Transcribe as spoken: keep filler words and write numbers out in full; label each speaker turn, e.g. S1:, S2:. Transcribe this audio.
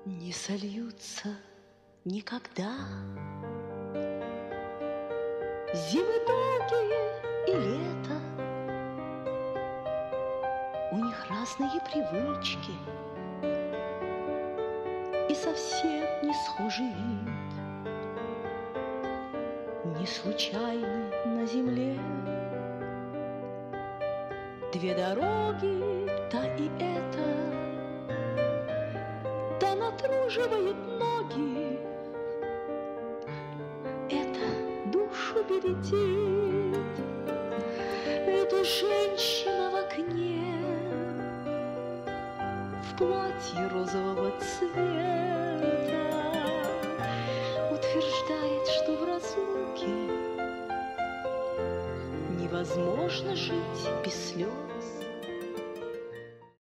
S1: не сольются никогда. Зимы долгие и лето, у них разные привычки и совсем не схожий вид, не случайны на земле. Две дороги, та и эта, да натруживает ноги, это душу бередит. Эта женщина в окне в платье розового цвета утверждает, что в разлуке невозможно жить без слез.